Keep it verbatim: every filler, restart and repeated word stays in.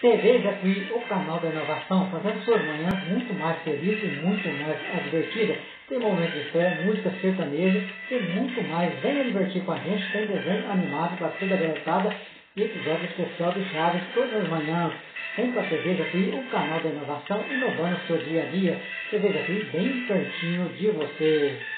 T V Jacuí, o canal da inovação, fazendo suas manhãs muito mais felizes e muito mais divertidas. Tem momento de fé, música sertaneja e muito mais. Venha divertir com a gente, tem desenho animado para toda a garotada e episódio especial de Chaves todas as manhãs. Vem para a T V Jacuí, o canal da inovação, inovando o seu dia a dia. T V Jacuí bem pertinho de você.